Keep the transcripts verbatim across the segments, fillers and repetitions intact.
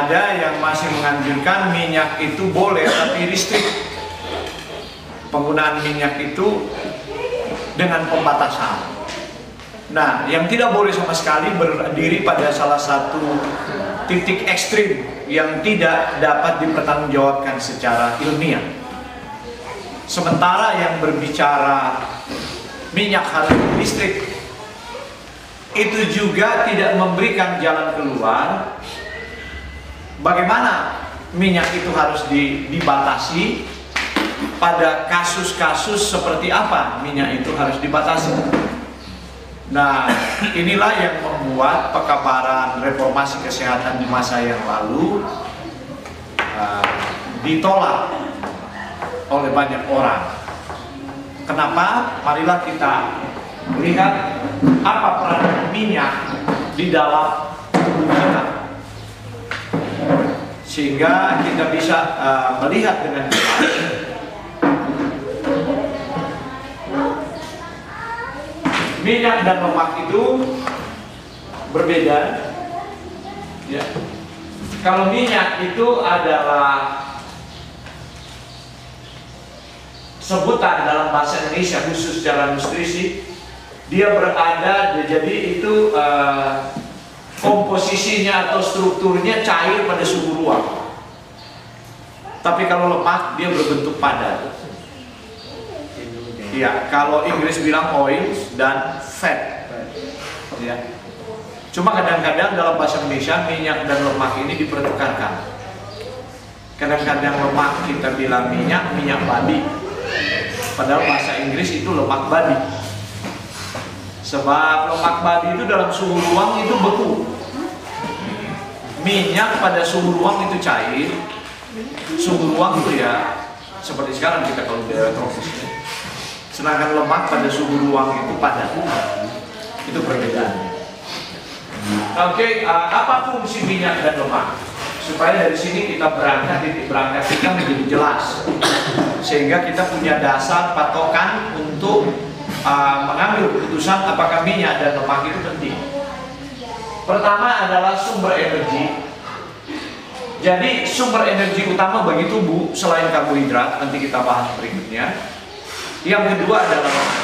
ada yang masih menganjurkan minyak itu boleh tapi listrik. Penggunaan minyak itu dengan pembatasan. Nah, yang tidak boleh sama sekali berdiri pada salah satu titik ekstrim yang tidak dapat dipertanggungjawabkan secara ilmiah. Sementara yang berbicara minyak harus listrik itu juga tidak memberikan jalan keluar bagaimana minyak itu harus dibatasi, pada kasus-kasus seperti apa minyak itu harus dibatasi. Nah, inilah yang membuat pekabaran reformasi kesehatan di masa yang lalu uh, ditolak oleh banyak orang. Kenapa? Marilah kita lihat apa peran minyak di dalam tubuh kita, sehingga kita bisa uh, melihat dengan jelas minyak dan lemak itu berbeda. Ya. Kalau minyak itu adalah sebutan dalam bahasa Indonesia khusus dalam nutrisi, dia berada, jadi itu uh, komposisinya atau strukturnya cair pada suhu ruang. Tapi kalau lemak dia berbentuk padat. Ya, kalau Inggris bilang oil dan fat. Ya. Cuma kadang-kadang dalam bahasa Indonesia minyak dan lemak ini dipertukarkan. Kadang-kadang lemak kita bilang minyak, minyak babi. Padahal bahasa Inggris itu lemak babi. Sebab lemak babi itu dalam suhu ruang itu beku. Minyak pada suhu ruang itu cair. Suhu ruang itu ya seperti sekarang kita kalau di daerah tropis. Sedangkan lemak pada suhu ruang itu padat. Itu perbedaannya. Oke, uh, apa fungsi minyak dan lemak? Supaya dari sini kita berangkat, titik berangkat kita menjadi jelas, sehingga kita punya dasar patokan untuk uh, mengambil keputusan apakah minyak dan lemak itu penting. Pertama adalah sumber energi. Jadi sumber energi utama bagi tubuh selain karbohidrat, nanti kita bahas berikutnya. Yang kedua adalah lemak.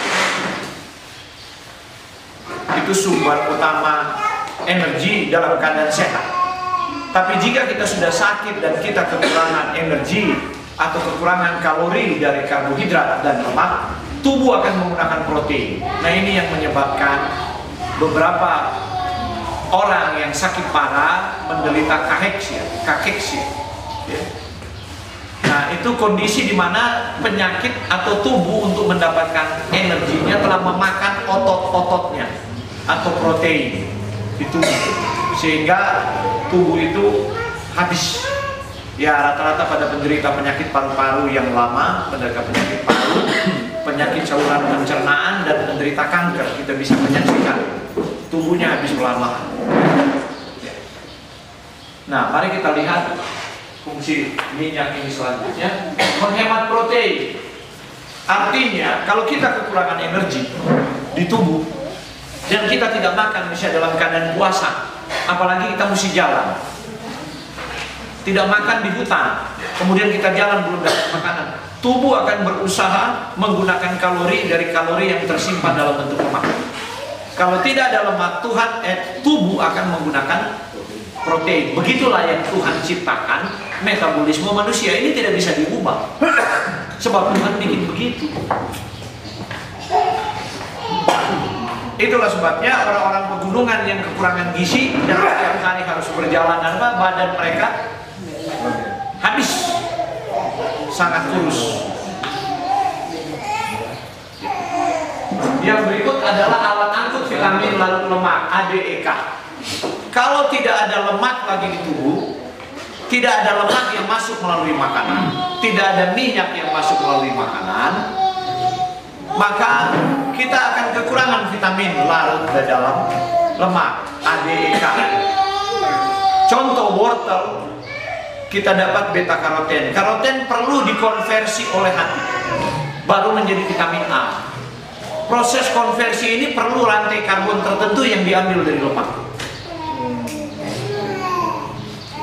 Itu sumber utama energi dalam keadaan sehat. Tapi jika kita sudah sakit dan kita kekurangan energi atau kekurangan kalori dari karbohidrat dan lemak, tubuh akan menggunakan protein. Nah, ini yang menyebabkan beberapa orang yang sakit parah menderita kaheksia, kaheksia. Ya. Nah, itu kondisi di mana penyakit atau tubuh untuk mendapatkan energinya telah memakan otot-ototnya atau protein di tubuh, sehingga tubuh itu habis. Ya, rata-rata pada penderita penyakit paru-paru yang lama, penderita penyakit paru, penyakit saluran pencernaan, dan penderita kanker, kita bisa menyaksikan tubuhnya habis pelan-pelan. Nah, mari kita lihat fungsi minyak ini selanjutnya. Menghemat protein. Artinya kalau kita kekurangan energi di tubuh dan kita tidak makan, misalnya dalam keadaan puasa, apalagi kita mesti jalan, tidak makan di hutan, kemudian kita jalan belum dapat makanan, tubuh akan berusaha menggunakan kalori dari kalori yang tersimpan dalam bentuk lemak. Kalau tidak ada lemak, Tuhan eh, tubuh akan menggunakan protein. Begitulah yang Tuhan ciptakan. Metabolisme manusia ini tidak bisa diubah, sebab Tuhan bikin begitu. Itulah sebabnya orang-orang pegunungan yang kekurangan gizi dan setiap hari harus berjalan, dan badan mereka habis, sangat kurus. Yang berikut adalah alat angkut vitamin larut lemak, A D E K. Kalau tidak ada lemak lagi di tubuh, tidak ada lemak yang masuk melalui makanan, tidak ada minyak yang masuk melalui makanan, maka kita akan kekurangan vitamin larut di dalam lemak, A D E K. Contoh wortel, kita dapat beta karoten. Karoten perlu dikonversi oleh hati, baru menjadi vitamin A. Proses konversi ini perlu rantai karbon tertentu yang diambil dari lemak.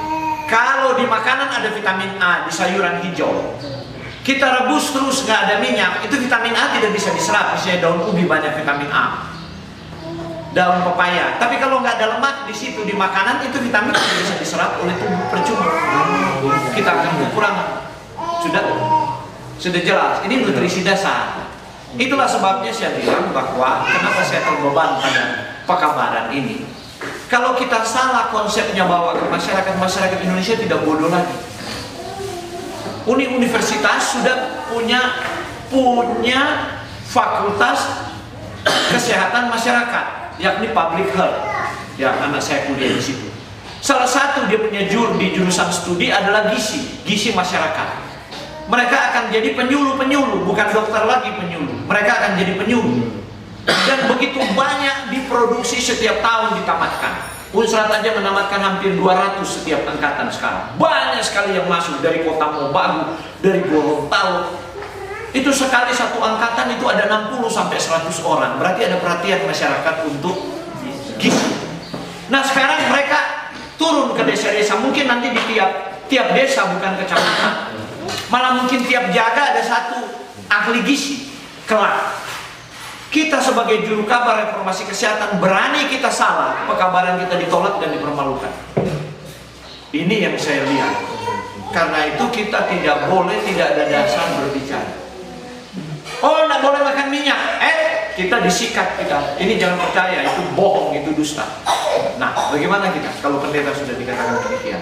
Kalau di makanan ada vitamin A, di sayuran hijau, kita rebus terus nggak ada minyak, itu vitamin A tidak bisa diserap. Misalnya daun ubi banyak vitamin A, daun pepaya. Tapi kalau nggak ada lemak di situ di makanan, itu vitamin tidak bisa diserap oleh tubuh, percuma. Kita akan kekurangan. Sudah, sudah jelas. Ini nutrisi dasar. Itulah sebabnya saya bilang bahwa kenapa saya terbeban pada pekabaran ini. Kalau kita salah konsepnya bawa ke masyarakat, masyarakat Indonesia tidak bodoh lagi. Uni universitas sudah punya punya fakultas kesehatan masyarakat, yakni public health. Ya, anak saya kuliah di situ. Salah satu dia punya jur di jurusan studi adalah gizi, gizi masyarakat. Mereka akan jadi penyuluh-penyuluh, bukan dokter lagi penyuluh. Mereka akan jadi penyuluh. Dan begitu banyak diproduksi setiap tahun ditamatkan. Unsrat aja menamatkan hampir dua ratus setiap angkatan sekarang. Banyak sekali yang masuk dari Kota Mobagu, dari Gorontalo. Itu sekali satu angkatan itu ada enam puluh sampai seratus orang. Berarti ada perhatian masyarakat untuk gizi. Nah, sekarang mereka turun ke desa-desa. Mungkin nanti di tiap tiap desa, bukan kecamatan, malah mungkin tiap jaga ada satu ahli gizi. Kelak kita sebagai juru kabar reformasi kesehatan berani kita salah, pekabaran kita ditolak dan dipermalukan. Ini yang saya lihat. Karena itu kita tidak boleh, tidak ada dasar berbicara. Oh, nggak boleh makan minyak. Eh, kita disikat kita. Ini jangan percaya, itu bohong, itu dusta. Nah, bagaimana kita kalau pendeta sudah dikatakan demikian?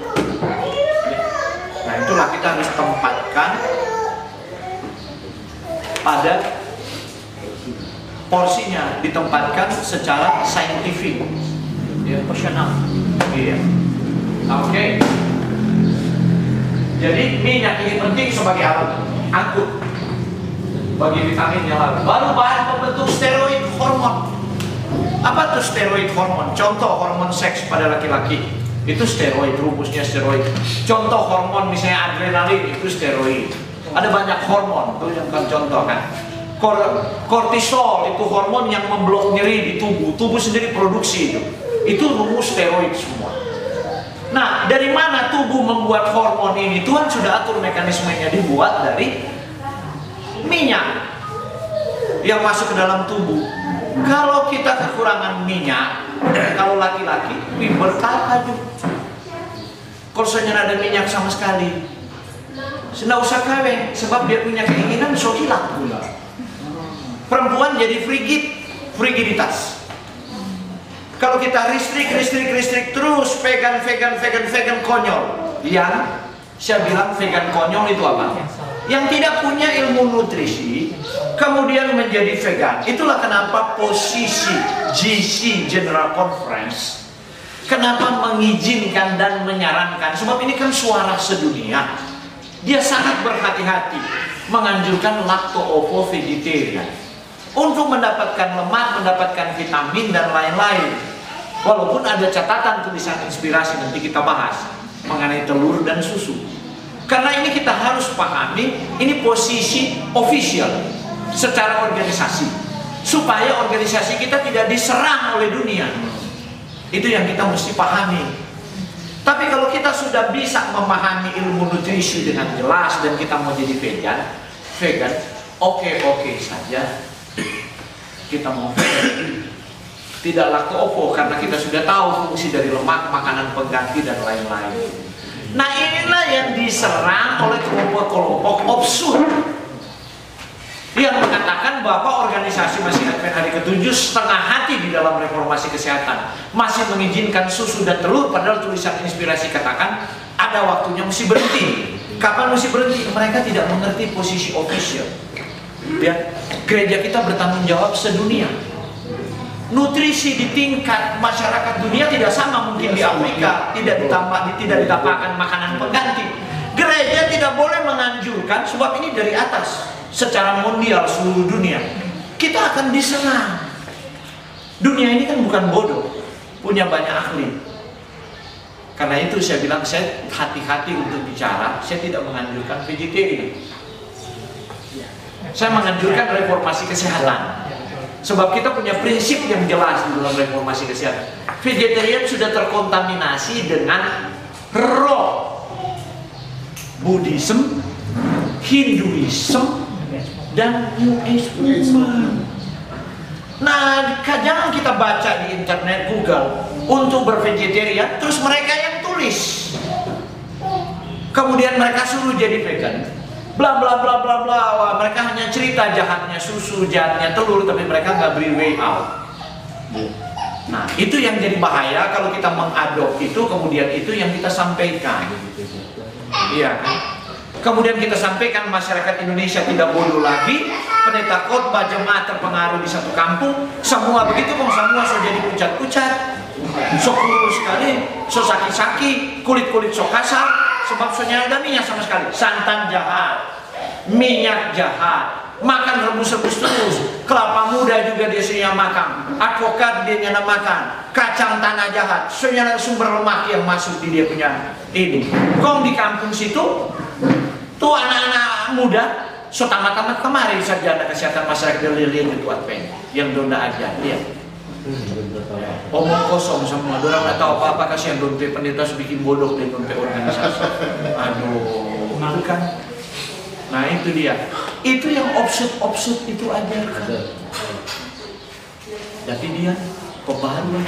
Nah, itulah kita harus tempatkan pada porsinya, ditempatkan secara saintifik, ya, profesional. Iya. Oke. Okay. Jadi minyak ini penting sebagai alat angkut bagi vitamin yang lain. Baru bahan pembentuk steroid hormon. Apa tuh steroid hormon? Contoh hormon seks pada laki-laki itu steroid, rumusnya steroid. Contoh hormon misalnya adrenalin itu steroid. Ada banyak hormon, itu yang kan contoh kan. Kortisol itu hormon yang memblok nyeri di tubuh. Tubuh sendiri produksi itu. Itu rumus steroid semua. Nah, dari mana tubuh membuat hormon ini? Tuhan sudah atur mekanismenya, dibuat dari minyak yang masuk ke dalam tubuh. Kalau kita kekurangan minyak, kalau laki-laki, bertahap aja. Kalau soalnya ada minyak sama sekali, tidak usah kawin, sebab dia punya keinginan so hilang pula. Perempuan jadi frigid, frigiditas. Kalau kita listrik, listrik, listrik terus, vegan, vegan, vegan, vegan konyol. Yang saya bilang vegan konyol itu apa? Yang tidak punya ilmu nutrisi, kemudian menjadi vegan. Itulah kenapa posisi G C General Conference, kenapa mengizinkan dan menyarankan. Sebab ini kan suara sedunia. Dia sangat berhati-hati menganjurkan lacto-ovo vegetarian. Untuk mendapatkan lemak, mendapatkan vitamin dan lain-lain. Walaupun ada catatan tulisan inspirasi nanti kita bahas mengenai telur dan susu. Karena ini kita harus pahami, ini posisi official secara organisasi. Supaya organisasi kita tidak diserang oleh dunia. Itu yang kita mesti pahami. Tapi kalau kita sudah bisa memahami ilmu nutrisi dengan jelas dan kita mau jadi vegan, vegan, oke-oke saja. Kita mau tidak lacto-ovo karena kita sudah tahu fungsi dari lemak, makanan pengganti dan lain-lain. Nah, inilah yang diserang oleh kelompok-kelompok absurd yang mengatakan bahwa organisasi masih Advent hari ketujuh setengah hati di dalam reformasi kesehatan, masih mengizinkan susu dan telur, padahal tulisan inspirasi katakan ada waktunya mesti berhenti. Kapan mesti berhenti? Mereka tidak mengerti posisi official. Ya, gereja kita bertanggung jawab sedunia. Nutrisi di tingkat masyarakat dunia tidak sama mungkin di Afrika, tidak ditambah, tidak ditambahkan makanan pengganti. Gereja tidak boleh menganjurkan, sebab ini dari atas, secara mondial seluruh dunia. Kita akan diserang. Dunia ini kan bukan bodoh, punya banyak ahli. Karena itu saya bilang saya hati-hati untuk bicara. Saya tidak menganjurkan vegetarian. Saya menganjurkan reformasi kesehatan. Sebab kita punya prinsip yang jelas di dalam reformasi kesehatan. Vegetarian sudah terkontaminasi dengan roh Buddhism, Hinduism, dan New Age movement. Nah, jangan kita baca di internet Google untuk bervegetarian, terus mereka yang tulis. Kemudian mereka suruh jadi vegan. Bla bla bla bla bla. Wah, mereka hanya cerita jahatnya susu, jahatnya telur, tapi mereka nggak beri way out. Nah, itu yang jadi bahaya kalau kita mengadop itu, kemudian itu yang kita sampaikan. Iya kan? Kemudian kita sampaikan masyarakat Indonesia tidak bodoh lagi. Pendeta khotbah jemaat terpengaruh di satu kampung, semua begitu, kok semua so jadi pucat-pucat, so kurus sekali, so sakit-sakit, kulit-kulit so kasar, sebab so nyala ada minyak sama sekali. Santan jahat, minyak jahat, makan rebus-rebus terus, kelapa muda juga dia sudah makan, advokat dia nyala makan, kacang tanah jahat, so nyala sumber lemak yang masuk di dia punya ini. Kong di kampung situ tuh anak-anak muda so tamat-tamat kemarin sarjana kesehatan masyarakat Lilian itu Advent yang donda aja lihat omong kosong semua, orang nggak tahu apa-apa, kasihan donte pendeta bikin bodoh dan donte organisasi. Aduh, bukan. Nah itu dia, itu yang obsut-obsut itu ajarkan. Jadi dia pembaharuan.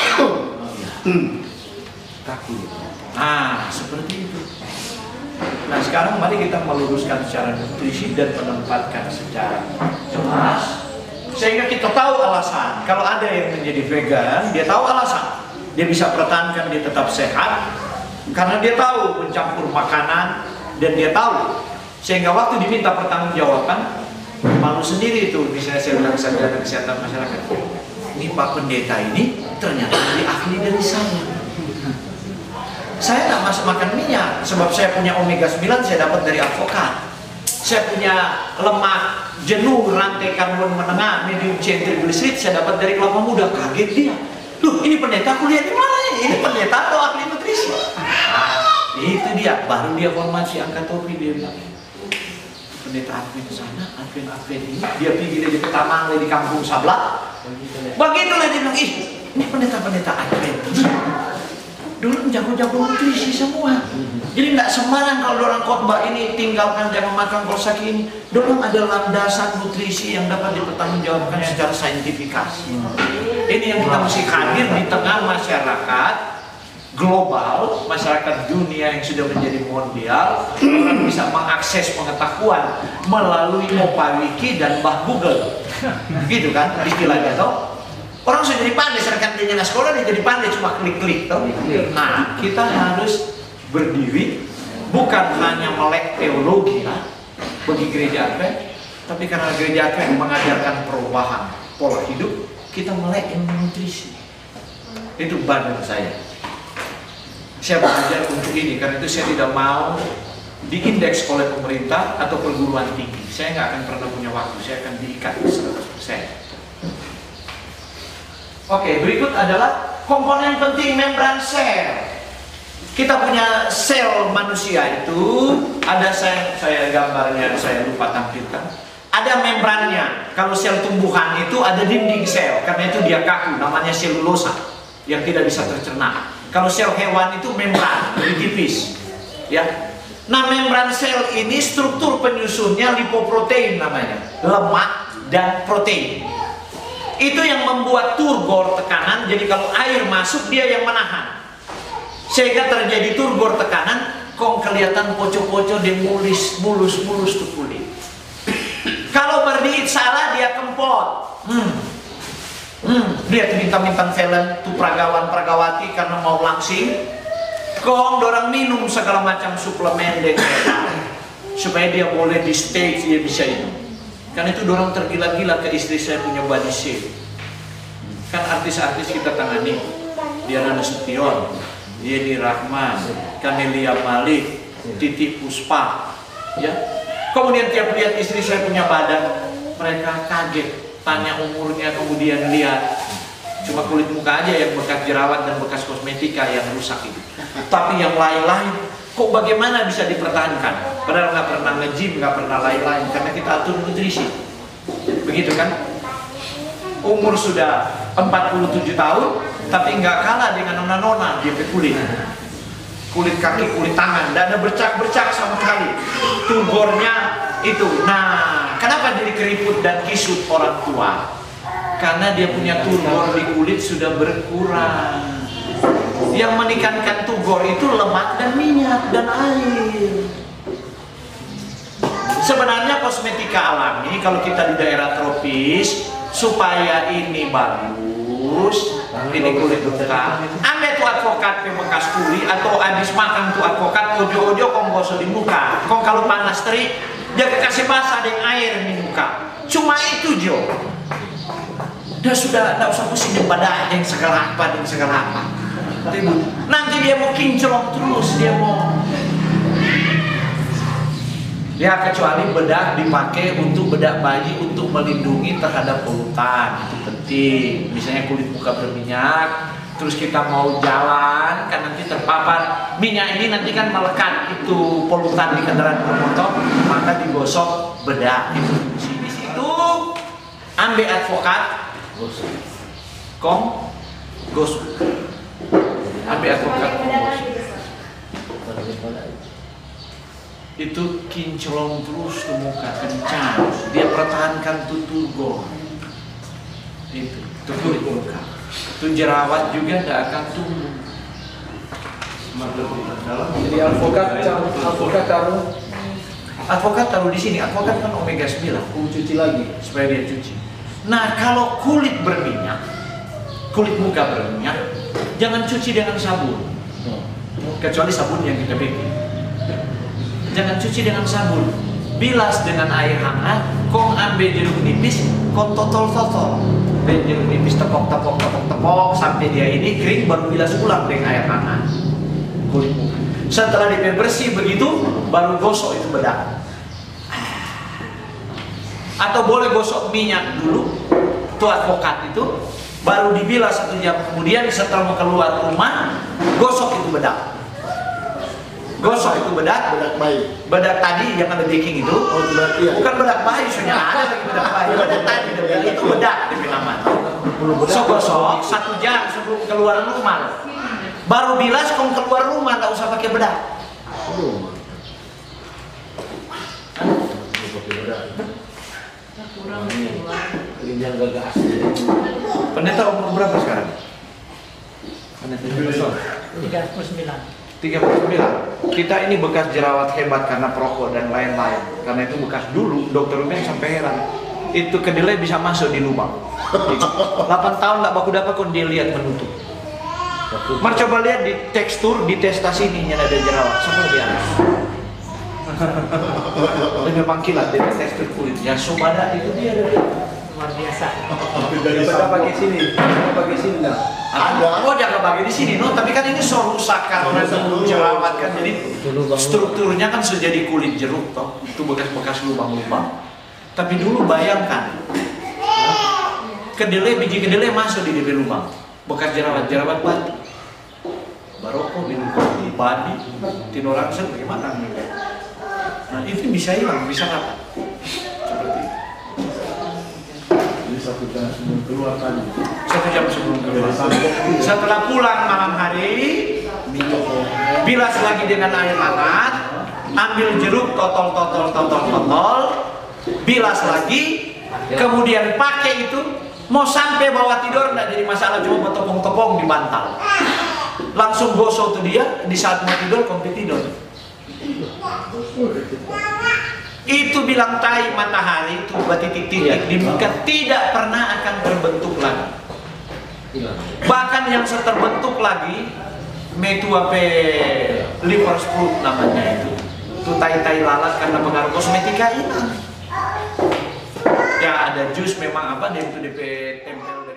Takut. Nah seperti itu. Nah sekarang mari kita meluruskan secara nutrisi dan menempatkan secara jelas, sehingga kita tahu alasan. Kalau ada yang menjadi vegan, dia tahu alasan. Dia bisa pertahankan, dia tetap sehat, karena dia tahu mencampur makanan, dan dia tahu. Sehingga waktu diminta pertanggungjawaban, malu sendiri itu. Misalnya saya bilang sarjana kesehatan masyarakat, ini Pak Pendeta ini ternyata lebih ahli dari saya. Saya nggak masuk makan minyak, sebab saya punya omega sembilan saya dapat dari advokat. Saya punya lemak jenuh rantai karbon menengah medium chain triglyceride saya dapat dari kelapa muda. Kaget dia, loh ini pendeta kuliah di mana ya? Ini pendeta atau ahli nutrisi? Nah, itu dia, baru dia formasi angkat topi, dia bilang pendeta Advent sana, Advent Advent ini. Dia pergi dari pertama di kampung Sablak. Begitulah dia bilang, ih ini pendeta-pendeta Advent dulu jago-jago nutrisi semua. Jadi nggak sembarang kalau orang khotbah ini tinggalkan jangan makan kalau sakit ini. Dorong ada landasan nutrisi yang dapat dipertanggungjawabkan secara saintifikasi. Ini yang kita mesti hadir di tengah masyarakat global, masyarakat dunia yang sudah menjadi mondial. Orang bisa mengakses pengetahuan melalui Mopawiki dan Mbah Google, gitu kan istilahnya toh. Orang sudah jadi pandai, sedangkan dia nggak sekolah dia jadi pandai cuma klik-klik toh. Nah kita harus berdiri bukan hanya melek teologi lah bagi gereja Advent, tapi karena gereja Advent mengajarkan perubahan pola hidup, kita melek ilmu nutrisi. Itu badan saya. Saya belajar untuk ini, karena itu saya tidak mau diindeks oleh pemerintah atau perguruan tinggi. Saya nggak akan pernah punya waktu, saya akan diikat seratus persen. Oke, berikut adalah komponen penting membran sel. Kita punya sel manusia itu, ada saya, saya gambarnya saya lupa tampilkan. Ada membrannya. Kalau sel tumbuhan itu ada dinding sel, karena itu dia kaku, namanya selulosa yang tidak bisa tercerna. Kalau sel hewan itu membran, lebih tipis. Ya. Nah, membran sel ini struktur penyusunnya lipoprotein namanya, lemak dan protein. Itu yang membuat turgor tekanan, jadi kalau air masuk dia yang menahan. Sehingga terjadi turgor tekanan, kok kelihatan pocok-pocok dia mulus, mulus, mulus tuh kulit. Kalau berdiit salah dia kempot. Hmm. Hmm. Lihat bintang-bintang film tuh peragawan-peragawati karena mau langsing, kok dorang minum segala macam suplemen deh, supaya dia boleh di stage dia bisa minum. Karena itu dorang tergila-gila ke istri saya punya body shape. Kan artis-artis kita tangani, Diana Nasution, Yeni Rahman, Camelia Malik, Titi Puspa, ya. Kemudian tiap lihat istri saya punya badan, mereka kaget, tanya umurnya, kemudian lihat cuma kulit muka aja yang bekas jerawat dan bekas kosmetika yang rusak itu. Tapi yang lain-lain, kok bagaimana bisa dipertahankan? Padahal nggak pernah nge-gym, nggak pernah lain-lain, karena kita atur nutrisi. Begitu kan? Umur sudah empat puluh tujuh tahun, tapi nggak kalah dengan nona-nona dia kulit. kulit kaki, kulit tangan, tidak ada bercak-bercak sama sekali. Tugornya itu. Nah, kenapa jadi keriput dan kisut orang tua? Karena dia punya tugor di kulit sudah berkurang. Yang menikankan tugor itu lemak dan minyak dan air. Sebenarnya kosmetika alami kalau kita di daerah tropis supaya ini bagus, ini kulit muka. Ambil tuh advokat bekas kuli atau habis makan tuh advokat ojo-ojo kong gosok di muka. Kong kalau panas terik dia kasih basah dengan air di muka. Cuma itu Jo. Dia sudah tidak usah pusing di badan yang segala apa dan segala apa. Nanti dia mau kinclong terus, dia mau. Ya kecuali bedak dipakai untuk bedak bayi untuk melindungi terhadap polutan, itu penting. Misalnya kulit muka berminyak, terus kita mau jalan kan nanti terpapar minyak ini nanti kan melekat itu polutan di kendaraan bermotor, maka digosok bedak itu. Di situ ambil advokat, kong gosok, ambil advokat, gosok. Itu kinclong terus ke muka kencang, dia pertahankan tuh tugor itu tuh muka, tuh jerawat juga tidak akan tumbuh. Jadi advokat advokat taruh advokat taruh di sini, advokat kan omega sembilan, cuci lagi supaya dia cuci. Nah kalau kulit berminyak, kulit muka berminyak, jangan cuci dengan sabun, kecuali sabun yang kita bikin. Jangan cuci dengan sabun, bilas dengan air hangat, kong ambil jeruk nipis, kong totol-totol. Ambil jeruk nipis tepok-tepok, tepok-tepok sampai dia ini kering, baru bilas ulang dengan air hangat. Kulit muka. Setelah dia bersih begitu, baru gosok itu bedak. Atau boleh gosok minyak dulu, itu advokat itu, baru dibilas satu jam kemudian setelah mau keluar rumah, gosok itu bedak. Gosok itu bedak, bedak bayi. Bedak tadi yang ada baking itu, Oh, bedak, iya. bukan bedak bayi, soalnya ada lagi bedak bayi. Bedak tadi itu bedak di nama. So gosok satu jam sebelum keluar rumah. Baru bilas kalau keluar rumah tak usah pakai bedak. yang gagah asli. Pendeta umur berapa sekarang? Pendeta tiga puluh sembilan. tiga puluh sembilan. Kita ini bekas jerawat hebat karena perokok dan lain-lain. Karena itu bekas dulu, dokter Ruben sampai heran. Itu kedelai bisa masuk di lubang. delapan tahun tak baku dapat kon dia lihat menutup. Mar coba lihat di tekstur, di testa sini yang ada jerawat. Sama dia. Dan memang kilat dari tekstur kulitnya. Sobada itu dia dari Luar biasa. Kita pakai sini, kita pakai sini dah. ada. Oh jangan pakai di sini, no. Tapi kan ini so rusak karena jerawat kan, jadi strukturnya kan sudah jadi kulit jeruk, toh. Itu bekas-bekas lubang-lubang. Tapi dulu bayangkan, kedelai biji kedelai masuk di D B lubang, bekas jerawat jerawat batu, baroko minum kopi, badi, tinorangsen bagaimana? Nah itu bisa hilang, bisa apa? Seperti itu. Jadi satu jam sebelum keluar tadi. Satu jam sebelum keluar. Setelah pulang malam hari, bilas lagi dengan air hangat, ambil jeruk, totol, totol, totol, totol, bilas lagi, kemudian pakai itu, mau sampai bawah tidur nggak jadi masalah, cuma tepung-tepung di bantal. Langsung gosok tuh dia, di saat mau tidur, kompi tidur. Itu bilang tai matahari itu buat titik-titik di muka tidak pernah akan terbentuk lagi. Bahkan yang terbentuk lagi metuape liver spot namanya itu. Itu tai-tai lalat karena pengaruh kosmetika hilang. Ya ada jus memang apa dia itu D P tempel